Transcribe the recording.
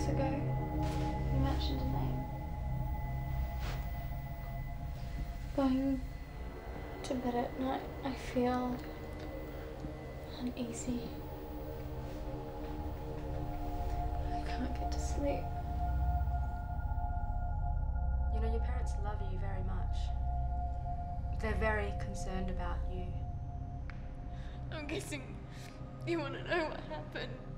weeks ago, you mentioned a name. Going to bed at night, I feel uneasy. I can't get to sleep. You know, your parents love you very much. They're very concerned about you. I'm guessing you want to know what happened.